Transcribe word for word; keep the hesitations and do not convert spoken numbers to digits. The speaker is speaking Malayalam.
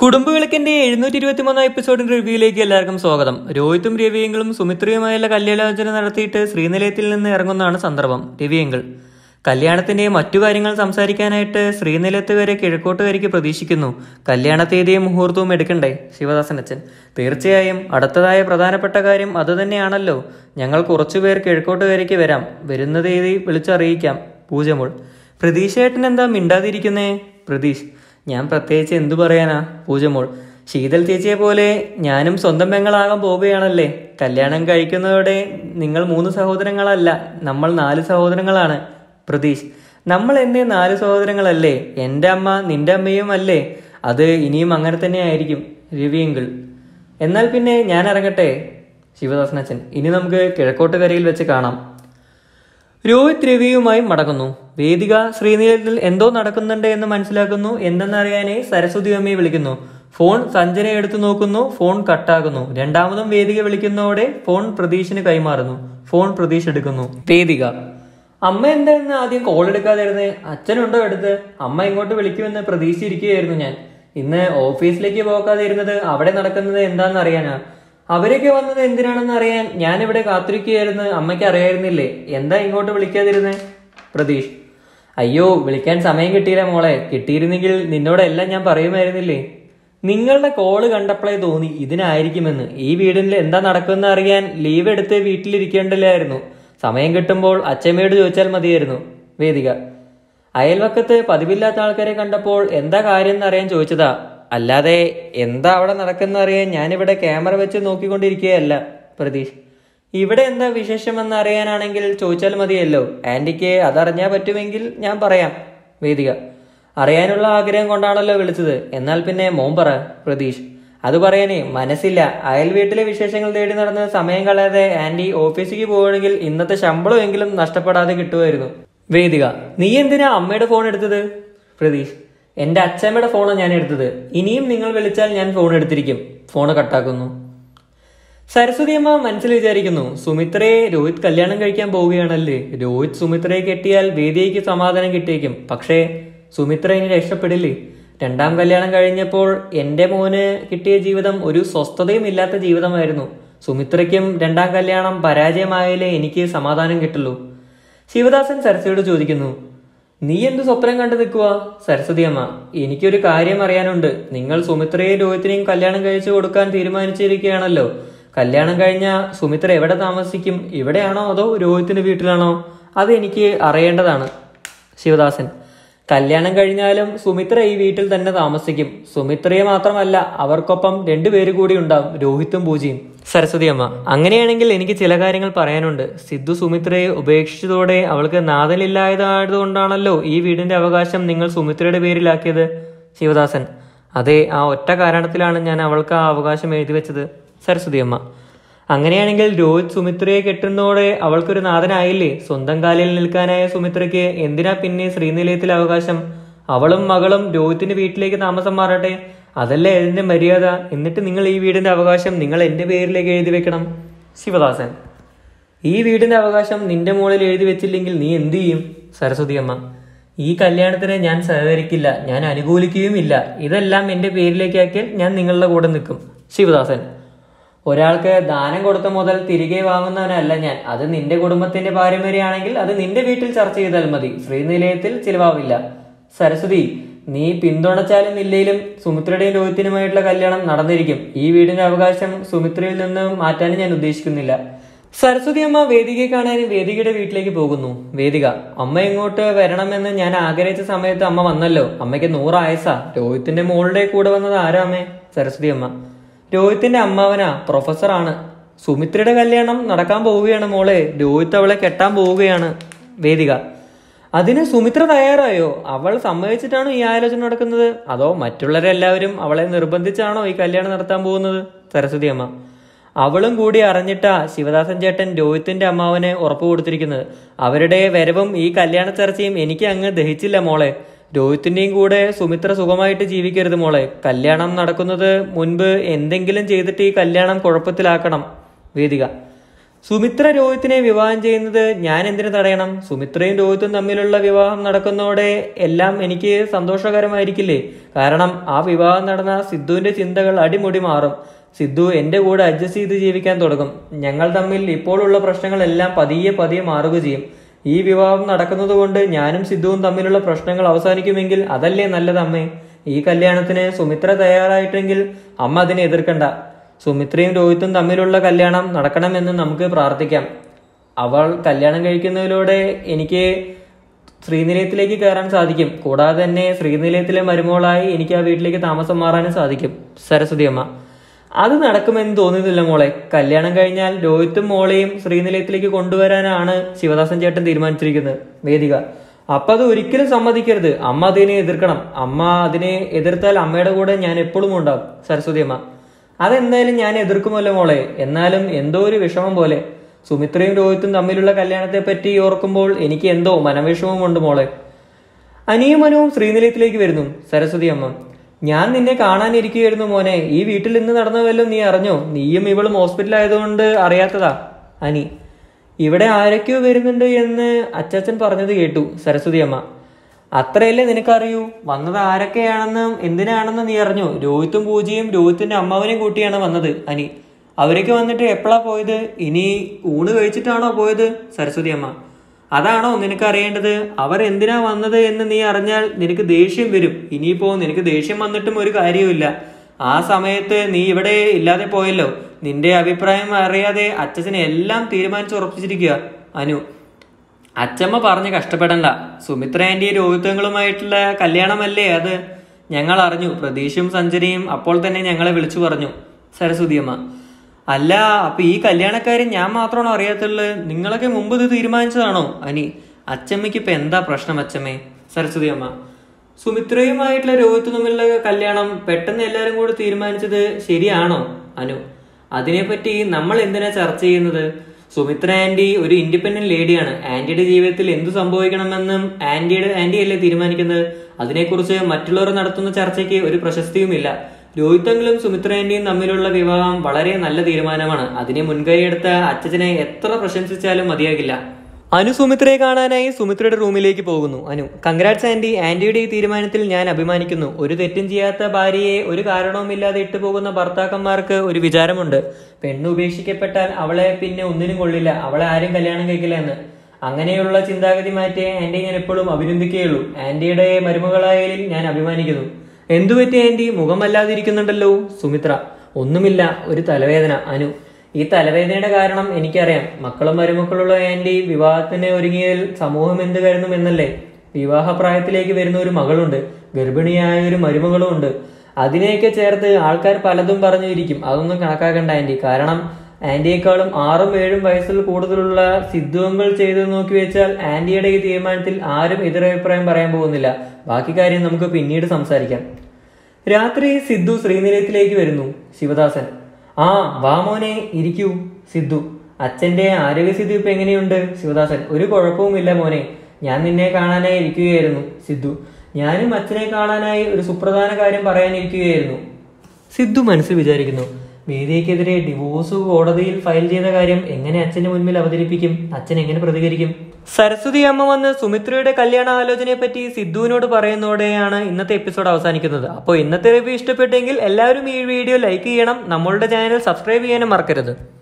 കുടുംബവിളക്കിന്റെ എഴുന്നൂറ്റി ഇരുപത്തി മൂന്നാം എപ്പിസോഡിന്റെ റിവ്യൂയിലേക്ക് എല്ലാവർക്കും സ്വാഗതം. രോഹിത്തും രവിയെങ്കിലും സുമിത്രയുമായുള്ള കല്യാണാലോചന നടത്തിയിട്ട് ശ്രീനിലയത്തിൽ നിന്ന് ഇറങ്ങുന്നതാണ് സന്ദർഭം. രവിയെങ്കിൽ കല്യാണത്തിന്റെ മറ്റു കാര്യങ്ങൾ സംസാരിക്കാനായിട്ട് ശ്രീനിലയത്ത് വരെ കിഴക്കോട്ടുകരയ്ക്ക് പ്രതീക്ഷിക്കുന്നു. കല്യാണ തീയതിയും മുഹൂർത്തവും എടുക്കണ്ടേ ശിവദാസൻ അച്ഛൻ? തീർച്ചയായും അടുത്തതായ പ്രധാനപ്പെട്ട കാര്യം അതുതന്നെയാണല്ലോ. ഞങ്ങൾ കുറച്ചുപേർ കിഴക്കോട്ടുകരയ്ക്ക് വരാം. വരുന്ന തീയതി വിളിച്ചറിയിക്കാം. പൂജമോൾ: പ്രതീക്ഷേട്ടൻ എന്താ മിണ്ടാതിരിക്കുന്നേ? പ്രതീഷ്: ഞാൻ പ്രത്യേകിച്ച് എന്തു പറയാനാ പൂജമോൾ? ശീതൽ ചേച്ചിയെ പോലെ ഞാനും സ്വന്തം പെങ്ങളാകാൻ പോവുകയാണല്ലേ. കല്യാണം കഴിക്കുന്നതോടെ നിങ്ങൾ മൂന്ന് സഹോദരങ്ങളല്ല, നമ്മൾ നാല് സഹോദരങ്ങളാണ്. പ്രതീഷ്: നമ്മൾ എന്നേ നാല് സഹോദരങ്ങളല്ലേ? എൻ്റെ അമ്മ നിന്റെ അമ്മയും അല്ലേ? അത് ഇനിയും അങ്ങനെ തന്നെ ആയിരിക്കും. രവിയെങ്കിൽ: എന്നാൽ പിന്നെ ഞാൻ ഇറങ്ങട്ടെ. ശിവദാസനച്ഛൻ: ഇനി നമുക്ക് കിഴക്കോട്ടുകരയിൽ വെച്ച് കാണാം. രോഹിത് രവിയുമായി മടങ്ങുന്നു. വേദിക ശ്രീനിലയത്തിൽ എന്തോ നടക്കുന്നുണ്ട് എന്ന് മനസ്സിലാക്കുന്നു. എന്തെന്നറിയാനേ സരസ്വതി അമ്മയെ വിളിക്കുന്നു. ഫോൺ സഞ്ജന എടുത്തു നോക്കുന്നു. ഫോൺ കട്ടാകുന്നു. രണ്ടാമതും വേദിക വിളിക്കുന്നതോടെ ഫോൺ പ്രതീഷിന് കൈമാറുന്നു. ഫോൺ പ്രതീഷ് എടുക്കുന്നു. വേദിക: അമ്മ എന്തായിരുന്നു ആദ്യം കോൾ എടുക്കാതിരുന്നേ? അച്ഛനുണ്ടോ എടുത്ത്? അമ്മ ഇങ്ങോട്ട് വിളിക്കുമെന്ന് പ്രതീക്ഷിച്ചിരിക്കുകയായിരുന്നു ഞാൻ. ഇന്ന് ഓഫീസിലേക്ക് പോകാതിരുന്നത് അവിടെ നടക്കുന്നത് എന്താണെന്ന് അറിയാനാ. അവരൊക്കെ വന്നത് എന്തിനാണെന്ന് അറിയാൻ ഞാനിവിടെ കാത്തിരിക്കുകയായിരുന്നു. അമ്മയ്ക്ക് അറിയായിരുന്നില്ലേ? എന്താ ഇങ്ങോട്ട് വിളിക്കാതിരുന്നേ? പ്രതീഷ്: അയ്യോ, വിളിക്കാൻ സമയം കിട്ടിയില്ല മോളെ. കിട്ടിയിരുന്നെങ്കിൽ നിന്നോടെല്ലാം ഞാൻ പറയുമായിരുന്നില്ലേ. നിങ്ങളുടെ കോള് കണ്ടപ്പോഴേ തോന്നി ഇതിനായിരിക്കുമെന്ന്. ഈ വീടിൽ എന്താ നടക്കുമെന്ന് അറിയാൻ ലീവ് എടുത്ത് വീട്ടിലിരിക്കേണ്ടില്ലായിരുന്നു. സമയം കിട്ടുമ്പോൾ അച്ഛമ്മയോട് ചോദിച്ചാൽ മതിയായിരുന്നു. വേദിക: അയൽവക്കത്ത് പതിവില്ലാത്ത ആൾക്കാരെ കണ്ടപ്പോൾ എന്താ കാര്യം എന്നറിയാൻ ചോദിച്ചതാ. അല്ലാതെ എന്താ അവിടെ നടക്കുന്ന അറിയാൻ ഞാനിവിടെ ക്യാമറ വെച്ച് നോക്കിക്കൊണ്ടിരിക്കുകയല്ല. പ്രതീഷ്: ഇവിടെ എന്താ വിശേഷമെന്ന് അറിയാനാണെങ്കിൽ ചോദിച്ചാൽ മതിയല്ലോ. ആന്റിക്ക് അതറിഞ്ഞാൽ പറ്റുമെങ്കിൽ ഞാൻ പറയാം. വേദിക: അറിയാനുള്ള ആഗ്രഹം കൊണ്ടാണല്ലോ വിളിച്ചത്. എന്നാൽ പിന്നെ മോൻ പറ. പ്രതീഷ്: അത് പറയാനേ മനസ്സില്ല. അയൽ വീട്ടിലെ വിശേഷങ്ങൾ തേടി നടന്ന് സമയം കളയാതെ ആന്റി ഓഫീസിലേക്ക് പോവുകയാണെങ്കിൽ ഇന്നത്തെ ശമ്പളമെങ്കിലും നഷ്ടപ്പെടാതെ കിട്ടുമായിരുന്നു. വേദിക: നീ എന്തിനാ അമ്മയുടെ ഫോൺ എടുത്തത്? പ്രതീഷ്: എന്റെ അച്ഛമ്മയുടെ ഫോണാണ് ഞാൻ എടുത്തത്. ഇനിയും നിങ്ങൾ വിളിച്ചാൽ ഞാൻ ഫോൺ എടുത്തിരിക്കും. ഫോണ് കട്ടാക്കുന്നു. സരസ്വതി അമ്മ മനസ്സിൽ വിചാരിക്കുന്നു, സുമിത്രയെ രോഹിത് കല്യാണം കഴിക്കാൻ പോവുകയാണല്ലേ. രോഹിത് സുമിത്രയെ കെട്ടിയാൽ വേദിയയ്ക്ക് സമാധാനം കിട്ടിയേക്കും. പക്ഷേ സുമിത്ര ഇനി രക്ഷപ്പെടില്ലേ? രണ്ടാം കല്യാണം കഴിഞ്ഞപ്പോൾ എൻ്റെ മോന് കിട്ടിയ ജീവിതം ഒരു സ്വസ്ഥതയും ഇല്ലാത്ത ജീവിതമായിരുന്നു. സുമിത്രയ്ക്കും രണ്ടാം കല്യാണം പരാജയമായാലേ എനിക്ക് സമാധാനം കിട്ടുള്ളൂ. ശിവദാസൻ സരസ്വതിയോട് ചോദിക്കുന്നു, നീ എന്ത് സ്വപ്നം കണ്ടു നിൽക്കുക? സരസ്വതി അമ്മ: എനിക്കൊരു കാര്യം അറിയാനുണ്ട്. നിങ്ങൾ സുമിത്രയെയും രോഹിത്തിനെയും കല്യാണം കഴിച്ചു കൊടുക്കാൻ തീരുമാനിച്ചിരിക്കുകയാണല്ലോ. കല്യാണം കഴിഞ്ഞ സുമിത്ര എവിടെ താമസിക്കും? ഇവിടെയാണോ അതോ രോഹിത്തിന്റെ വീട്ടിലാണോ? അത് എനിക്ക് അറിയേണ്ടതാണ്. ശിവദാസൻ: കല്യാണം കഴിഞ്ഞാലും സുമിത്ര ഈ വീട്ടിൽ തന്നെ താമസിക്കും. സുമിത്രയെ മാത്രമല്ല, അവർക്കൊപ്പം രണ്ടുപേര് കൂടി ഉണ്ടാവും, രോഹിത്തും പൂജയും. സരസ്വതി അമ്മ: അങ്ങനെയാണെങ്കിൽ എനിക്ക് ചില കാര്യങ്ങൾ പറയാനുണ്ട്. സിദ്ധു സുമിത്രയെ ഉപേക്ഷിച്ചതോടെ അവൾക്ക് നാഥനില്ലായതായതുകൊണ്ടാണല്ലോ ഈ വീടിന്റെ അവകാശം നിങ്ങൾ സുമിത്രയുടെ പേരിലാക്കിയത്. ശിവദാസൻ: അതെ, ആ ഒറ്റ കാരണത്തിലാണ് ഞാൻ അവൾക്ക് ആ അവകാശം എഴുതി വെച്ചത്. സരസ്വതി അമ്മ: അങ്ങനെയാണെങ്കിൽ രോഹിത് സുമിത്രയെ കെട്ടുന്നതോടെ അവൾക്കൊരു നാഥനായില്ലേ? സ്വന്തം കാലിൽ നിൽക്കാനായ സുമിത്രയ്ക്ക് എന്തിനാ പിന്നെ ശ്രീനിലയത്തിൽ അവകാശം? അവളും മകളും രോഹിത്തിന്റെ വീട്ടിലേക്ക് താമസം മാറട്ടെ. അതല്ലേ അതിന്റെ മര്യാദ. എന്നിട്ട് നിങ്ങൾ ഈ വീടിന്റെ അവകാശം നിങ്ങൾ എന്റെ പേരിലേക്ക് എഴുതി വെക്കണം. ശിവദാസൻ: ഈ വീടിന്റെ അവകാശം നിന്റെ മുകളിൽ എഴുതി വെച്ചില്ലെങ്കിൽ നീ എന്തു ചെയ്യും? സരസ്വതി അമ്മ: ഈ കല്യാണത്തിന് ഞാൻ സഹകരിക്കില്ല, ഞാൻ അനുകൂലിക്കുകയുമില്ല. ഇതെല്ലാം എന്റെ പേരിലേക്കാക്കിയാൽ ഞാൻ നിങ്ങളുടെ കൂടെ നിൽക്കും. ശിവദാസൻ: ഒരാൾക്ക് ദാനം കൊടുത്ത മുതൽ തിരികെ വാങ്ങുന്നവനല്ല ഞാൻ. അത് നിന്റെ കുടുംബത്തിന്റെ പാരമ്പര്യമാണെങ്കിൽ അത് നിന്റെ വീട്ടിൽ ചർച്ച ചെയ്താൽ മതി. ശ്രീനിലയത്തിൽ ചിലവാവില്ല. സരസ്വതി: നീ പിന്തുണച്ചാലും ഇല്ലെങ്കിലും സുമിത്രയുടെയും രോഹിത്തിനുമായിട്ടുള്ള കല്യാണം നടന്നിരിക്കും. ഈ വീടിന്റെ അവകാശം സുമിത്രയിൽ നിന്ന് മാറ്റാനും ഞാൻ ഉദ്ദേശിക്കുന്നില്ല. സരസ്വതി അമ്മ വേദികയെ കാണാനും വേദികയുടെ വീട്ടിലേക്ക് പോകുന്നു. വേദിക: അമ്മ ഇങ്ങോട്ട് വരണമെന്ന് ഞാൻ ആഗ്രഹിച്ച സമയത്ത് അമ്മ വന്നല്ലോ. അമ്മയ്ക്ക് നൂറായസാ. രോഹിത്തിന്റെ മോളുടെ കൂടെ വന്നത് ആരാ അമ്മേ? സരസ്വതി അമ്മ: രോഹിത്തിന്റെ അമ്മാവനാ, പ്രൊഫസറാണ്. സുമിത്രയുടെ കല്യാണം നടക്കാൻ പോവുകയാണ് മോളെ. രോഹിത് അവളെ കെട്ടാൻ പോവുകയാണ്. വേദിക: അതിന് സുമിത്ര തയ്യാറായോ? അവൾ സമ്മതിച്ചിട്ടാണോ ഈ ആലോചന നടക്കുന്നത്? അതോ മറ്റുള്ളവരെല്ലാവരും അവളെ നിർബന്ധിച്ചാണോ ഈ കല്യാണം നടത്താൻ പോകുന്നത്? സരസ്വതി അമ്മ: അവളും കൂടി അറിഞ്ഞിട്ടാ ശിവദാസൻ ചേട്ടൻ രോഹിത്തിന്റെ അമ്മാവനെ ഉറപ്പ് കൊടുത്തിരിക്കുന്നത്. അവരുടെ വരവും ഈ കല്യാണ ചർച്ചയും എനിക്ക് അങ്ങ് ദഹിച്ചില്ല മോളെ. രോഹിത്തിന്റെയും കൂടെ സുമിത്ര സുഖമായിട്ട് ജീവിക്കരുത് മോളെ. കല്യാണം നടക്കുന്നത് മുൻപ് എന്തെങ്കിലും ചെയ്തിട്ട് ഈ കല്യാണം കുഴപ്പത്തിലാക്കണം. വേദിക: സുമിത്ര രോഹിത്തിനെ വിവാഹം ചെയ്യുന്നത് ഞാൻ എന്തിനു തടയണം? സുമിത്രയും രോഹിത്തും തമ്മിലുള്ള വിവാഹം നടക്കുന്നതോടെ എല്ലാം എനിക്ക് സന്തോഷകരമായിരിക്കില്ലേ? കാരണം ആ വിവാഹം നടന്ന സിദ്ധുവിന്റെ ചിന്തകൾ അടിമുടി മാറും. സിദ്ധു എന്റെ കൂടെ അഡ്ജസ്റ്റ് ചെയ്ത് ജീവിക്കാൻ തുടങ്ങും. ഞങ്ങൾ തമ്മിൽ ഇപ്പോഴുള്ള പ്രശ്നങ്ങളെല്ലാം പതിയെ പതിയെ മാറുക ചെയ്യും. ഈ വിവാഹം നടക്കുന്നത് കൊണ്ട് ഞാനും സിദ്ധുവും തമ്മിലുള്ള പ്രശ്നങ്ങൾ അവസാനിക്കുമെങ്കിൽ അതല്ലേ നല്ലത് അമ്മേ? ഈ കല്യാണത്തിന് സുമിത്ര തയ്യാറായിട്ടെങ്കിൽ അമ്മ അതിനെ എതിർക്കണ്ട. സുമിത്രയും രോഹിത്തും തമ്മിലുള്ള കല്യാണം നടക്കണമെന്ന് നമുക്ക് പ്രാർത്ഥിക്കാം. അവൾ കല്യാണം കഴിക്കുന്നതിലൂടെ എനിക്ക് ശ്രീനിലയത്തിലേക്ക് കയറാൻ സാധിക്കും. കൂടാതെ തന്നെ ശ്രീനിലയത്തിലെ മരുമോളായി എനിക്ക് ആ വീട്ടിലേക്ക് താമസം മാറാനും സാധിക്കും. സരസ്വതി അമ്മ, അത് നടക്കുമെന്ന് തോന്നുന്നില്ല മോളെ. കല്യാണം കഴിഞ്ഞാൽ രോഹിത്തും മോളെയും ശ്രീനിലയത്തിലേക്ക് കൊണ്ടുവരാനാണ് ശിവദാസൻ ചേട്ടൻ തീരുമാനിച്ചിരിക്കുന്നത്. വേദിക, അപ്പൊ അത് ഒരിക്കലും സമ്മതിക്കരുത്. അമ്മ അതിനെ എതിർക്കണം. അമ്മ അതിനെ എതിർത്താൽ അമ്മയുടെ കൂടെ ഞാൻ എപ്പോഴും ഉണ്ടാവും. സരസ്വതി അമ്മ, അതെന്തായാലും ഞാൻ എതിർക്കുമല്ലോ മോളെ. എന്നാലും എന്തോ ഒരു വിഷമം പോലെ. സുമിത്രയും രോഹിത്തും തമ്മിലുള്ള കല്യാണത്തെ പറ്റി ഓർക്കുമ്പോൾ എനിക്ക് എന്തോ മനവിഷമമുണ്ട് മോളെ. അനിയും മനുവും ശ്രീനിലയത്തിലേക്ക് വരുന്നു. സരസ്വതി അമ്മ, ഞാൻ നിന്നെ കാണാനിരിക്കുകയായിരുന്നു മോനെ. ഈ വീട്ടിൽ ഇന്ന് നടന്നവല്ലോ നീ അറിഞ്ഞോ? നീയും ഇവളും ഹോസ്പിറ്റലായതുകൊണ്ട് അറിയാത്തതാ. അനി, ഇവിടെ ആരൊക്കെയോ വരുന്നുണ്ട് എന്ന് അച്ചാച്ചൻ പറഞ്ഞത് കേട്ടു. സരസ്വതി അമ്മ, അത്രയല്ലേ നിനക്കറിയൂ. വന്നത് ആരൊക്കെയാണെന്നും എന്തിനാണെന്നും നീ അറിഞ്ഞോ? രോഹിത്തും പൂജയും രോഹിത്തിന്റെ അമ്മാവനെയും കൂട്ടിയാണ് വന്നത്. അനി, അവരൊക്കെ വന്നിട്ട് എപ്പോഴാ പോയത്? ഇനി ഊണ് കഴിച്ചിട്ടാണോ പോയത്? സരസ്വതി അമ്മ, അതാണോ നിനക്ക് അറിയേണ്ടത്? അവർ എന്തിനാ വന്നത് എന്ന് നീ അറിഞ്ഞാൽ നിനക്ക് ദേഷ്യം വരും. ഇനിയിപ്പോ നിനക്ക് ദേഷ്യം വന്നിട്ടും ഒരു കാര്യവുമില്ല. ആ സമയത്ത് നീ ഇവിടെ ഇല്ലാതെ പോയല്ലോ. നിന്റെ അഭിപ്രായം അറിയാതെ അച്ഛനെ എല്ലാം തീരുമാനിച്ച് ഉറപ്പിച്ചിരിക്കുക. അനു, അച്ഛമ്മ പറഞ്ഞ് കഷ്ടപ്പെടണ്ട. സുമിത്ര ആന്റി രോഹിതങ്ങളുമായിട്ടുള്ള കല്യാണമല്ലേ അത്? ഞങ്ങൾ അറിഞ്ഞു. പ്രതീഷും സഞ്ജനയും അപ്പോൾ തന്നെ ഞങ്ങളെ വിളിച്ചു പറഞ്ഞു. സരസ്വതി അമ്മ, അല്ല, അപ്പൊ ഈ കല്യാണക്കാരൻ ഞാൻ മാത്രമാണോ അറിയാത്തുള്ളത്? നിങ്ങളൊക്കെ മുമ്പ് ഇത് തീരുമാനിച്ചതാണോ? അനി, അച്ചമ്മയ്ക്ക് ഇപ്പൊ എന്താ പ്രശ്നം അച്ചമ്മേ? സരസ്വതി അമ്മ, സുമിത്രയുമായിട്ടുള്ള രോഹിത്ത് തമ്മിലുള്ള കല്യാണം പെട്ടെന്ന് എല്ലാരും കൂടി തീരുമാനിച്ചത് ശരിയാണോ? അനു, അതിനെപ്പറ്റി നമ്മൾ എന്തിനാ ചർച്ച ചെയ്യുന്നത്? സുമിത്ര ആന്റി ഒരു ഇൻഡിപെൻഡന്റ് ലേഡിയാണ്. ആന്റിയുടെ ജീവിതത്തിൽ എന്തു സംഭവിക്കണമെന്നും ആന്റിയുടെ ആന്റി അല്ലേ തീരുമാനിക്കുന്നത്. അതിനെക്കുറിച്ച് മറ്റുള്ളവർ നടത്തുന്ന ചർച്ചയ്ക്ക് ഒരു പ്രശസ്തിയുമില്ല. രോഹിതങ്ങളും സുമിത്ര ആന്റിയും തമ്മിലുള്ള വിവാഹം വളരെ നല്ല തീരുമാനമാണ്. അതിനെ മുൻകൈയെടുത്ത അച്ഛനെ എത്ര പ്രശംസിച്ചാലും മതിയാകില്ല. അനു സുമിത്രയെ കാണാനായി സുമിത്രയുടെ റൂമിലേക്ക് പോകുന്നു. Anu, congrats aunty. ആന്റിയുടെ ഈ തീരുമാനത്തിൽ ഞാൻ അഭിമാനിക്കുന്നു. ഒരു തെറ്റും ചെയ്യാത്ത ഭാര്യയെ ഒരു കാരണവുമില്ലാതെ ഇട്ടുപോകുന്ന ഭർത്താക്കന്മാർക്ക് ഒരു വിചാരമുണ്ട്. പെണ്ണ് ഉപേക്ഷിക്കപ്പെട്ടാൽ അവളെ പിന്നെ ഒന്നിനും കൊള്ളില്ല, അവളെ ആരും കല്യാണം കഴിക്കില്ല എന്ന്. അങ്ങനെയുള്ള ചിന്താഗതി മാറ്റിയ ആന്റിയെ ഞാൻ എപ്പോഴും അഭിനന്ദിക്കുകയുള്ളൂ. ആന്റിയുടെ മരുമകളായാലും ഞാൻ അഭിമാനിക്കുന്നു. എന്തുപറ്റി ആന്റി? മുഖമല്ലാതിരിക്കുന്നുണ്ടല്ലോ. സുമിത്ര, ഒന്നുമില്ല, ഒരു തലവേദന. അനു, ഈ തലവേദനയുടെ കാരണം എനിക്കറിയാം. മക്കളും മരുമക്കളുള്ള ആന്റി വിവാഹത്തിന് ഒരുങ്ങിയതിൽ സമൂഹം എന്ത് കരുതും എന്നല്ലേ? വിവാഹപ്രായത്തിലേക്ക് വരുന്ന ഒരു മകളുണ്ട്, ഗർഭിണിയായ ഒരു മരുമകളും ഉണ്ട്. അതിനെയൊക്കെ ചേർത്ത് ആൾക്കാർ പലതും പറഞ്ഞിരിക്കും. അതൊന്നും കണക്കാക്കണ്ട ആന്റി. കാരണം ആന്റിയേക്കാളും ആറും ഏഴും വയസ്സിൽ കൂടുതലുള്ള സിദ്ധുവങ്ങൾ ചെയ്ത് നോക്കി വെച്ചാൽ ആന്റിയുടെ ഈ തീരുമാനത്തിൽ ആരും എതിരഭിപ്രായം പറയാൻ പോകുന്നില്ല. ബാക്കി കാര്യം നമുക്ക് പിന്നീട് സംസാരിക്കാം. രാത്രി സിദ്ധു ശ്രീനിലയത്തിലേക്ക് വരുന്നു. ശിവദാസൻ, ആ വാ മോനെ, ഇരിക്കൂ. സിദ്ധു, അച്ഛന്റെ ആരോഗ്യസ്ഥിതി ഇപ്പൊ എങ്ങനെയുണ്ട്? ശിവദാസൻ, ഒരു കുഴപ്പവുമില്ല മോനെ, ഞാൻ നിന്നെ കാണാനായി ഇരിക്കുകയായിരുന്നു. സിദ്ധു, ഞാനും അച്ഛനെ കാണാനായി ഒരു സുപ്രധാന കാര്യം പറയാനിരിക്കുകയായിരുന്നു. സിദ്ധു മനസ്സിൽ വിചാരിക്കുന്നു, വേദിക്കെതിരെ ഡിവോഴ്സ് കോടതിയിൽ ഫയൽ ചെയ്ത കാര്യം എങ്ങനെ അച്ഛന്റെ മുൻപിൽ അവതരിപ്പിക്കും? അച്ഛൻ എങ്ങനെ പ്രതികരിക്കും? സരസ്വതി അമ്മ വന്ന് സുമിത്രയുടെ കല്യാണ ആലോചനയെ പറ്റി സിദ്ധുവിനോട് പറയുന്നതോടെയാണ് ഇന്നത്തെ എപ്പിസോഡ് അവസാനിക്കുന്നത്. അപ്പോൾ ഇന്നത്തെ റിവ്യൂ ഇഷ്ടപ്പെട്ടെങ്കിൽ എല്ലാവരും ഈ വീഡിയോ ലൈക്ക് ചെയ്യണം. നമ്മളുടെ ചാനൽ സബ്സ്ക്രൈബ് ചെയ്യാനും മറക്കരുത്.